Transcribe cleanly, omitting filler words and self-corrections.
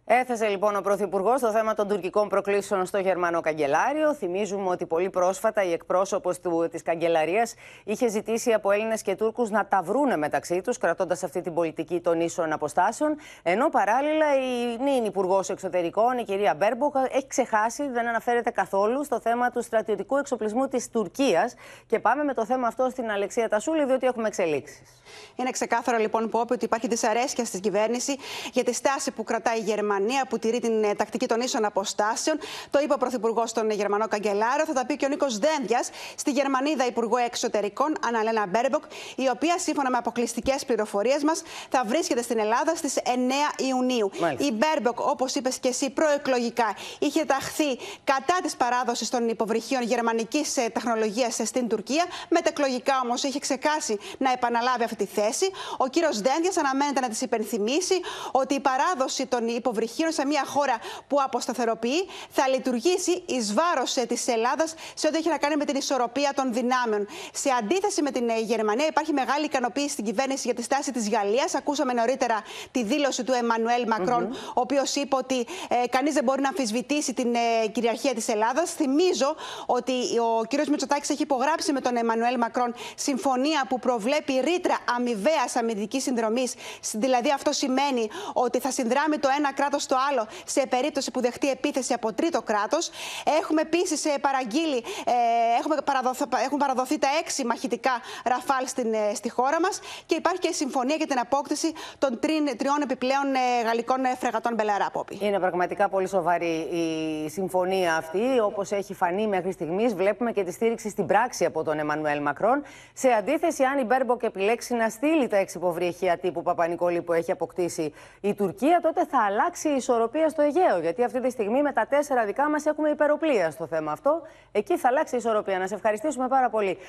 Έθεσε λοιπόν ο Πρωθυπουργός το θέμα των τουρκικών προκλήσεων στο Γερμανό Καγκελάριο. Θυμίζουμε ότι πολύ πρόσφατα η εκπρόσωπος της Καγκελαρίας είχε ζητήσει από Έλληνες και Τούρκους να τα βρούνε μεταξύ τους, κρατώντας αυτή την πολιτική των ίσων αποστάσεων. Ενώ παράλληλα η νυν Υπουργός Εξωτερικών, η κυρία Μπέρμποκ, έχει ξεχάσει, δεν αναφέρεται καθόλου στο θέμα του στρατιωτικού εξοπλισμού της Τουρκίας. Και πάμε με το θέμα αυτό στην Αλεξία Τασούλη, διότι έχουμε εξελίξεις. Είναι ξεκάθαρο λοιπόν, Πόπη, ότι υπάρχει δυσαρέσκεια στην κυβέρνηση για τη στάση που κρατάει η Γερμανία, που τηρεί την τακτική των ίσων αποστάσεων. Το είπε ο Πρωθυπουργός στον Γερμανό Καγκελάριο. Θα τα πει και ο Νίκος Δένδιας στη Γερμανίδα Υπουργό Εξωτερικών, Αναλένα Μπέρμποκ, η οποία σύμφωνα με αποκλειστικές πληροφορίες μας θα βρίσκεται στην Ελλάδα στις 9 Ιουνίου. Μάλιστα. Η Μπέρμποκ, όπως είπες και εσύ, προεκλογικά είχε ταχθεί κατά της παράδοσης των υποβρυχίων γερμανικής τεχνολογίας στην Τουρκία. Μετεκλογικά όμως είχε ξεχάσει να επαναλάβει αυτή τη θέση. Ο κύριος Δένδιας αναμένεται να της υπενθυμίσει ότι η παράδοση των υποβρυχίων σε μια χώρα που αποσταθεροποιεί θα λειτουργήσει εις βάρος της Ελλάδας σε ό,τι έχει να κάνει με την ισορροπία των δυνάμεων. Σε αντίθεση με την Γερμανία, υπάρχει μεγάλη ικανοποίηση στην κυβέρνηση για τη στάση της Γαλλίας. Ακούσαμε νωρίτερα τη δήλωση του Εμμανουέλ Μακρόν, ο οποίος είπε ότι κανείς δεν μπορεί να αμφισβητήσει την κυριαρχία της Ελλάδας. Θυμίζω ότι ο κ. Μητσοτάκης έχει υπογράψει με τον Εμμανουέλ Μακρόν συμφωνία που προβλέπει ρήτρα αμοιβαίας αμυντικής συνδρομής. Δηλαδή, αυτό σημαίνει ότι θα συνδράμει το ένα κράτος στο άλλο σε περίπτωση που δεχτεί επίθεση από τρίτο κράτος. Έχουμε επίσης παραγγείλει, έχουν παραδοθεί τα 6 μαχητικά Ραφάλ στη χώρα μας και υπάρχει και συμφωνία για την απόκτηση των 3 επιπλέον γαλλικών φρεγατών Μπελαρά, Πόπη. Είναι πραγματικά πολύ σοβαρή η συμφωνία αυτή. Όπως έχει φανεί μέχρι στιγμής, βλέπουμε και τη στήριξη στην πράξη από τον Εμμανουέλ Μακρόν. Σε αντίθεση, αν η Μπέρμποκ επιλέξει να στείλει τα 6 υποβρύχια τύπου Παπα-Νικολή που έχει αποκτήσει η Τουρκία, τότε θα αλλάξει η ισορροπία στο Αιγαίο. Γιατί αυτή τη στιγμή με τα 4 δικά μας έχουμε υπεροπλία στο θέμα αυτό. Εκεί θα αλλάξει η ισορροπία. Να σε ευχαριστήσουμε πάρα πολύ.